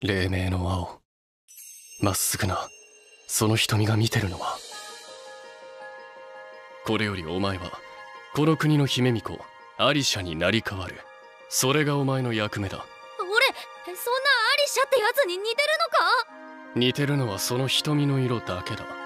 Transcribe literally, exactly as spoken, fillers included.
黎明の青、まっすぐなその瞳が見てるのは、これよりお前はこの国の姫巫女アリシャになり変わる。それがお前の役目だ。 俺、そんなアリシャってやつに似てるのか？ 似てるのはその瞳の色だけだ。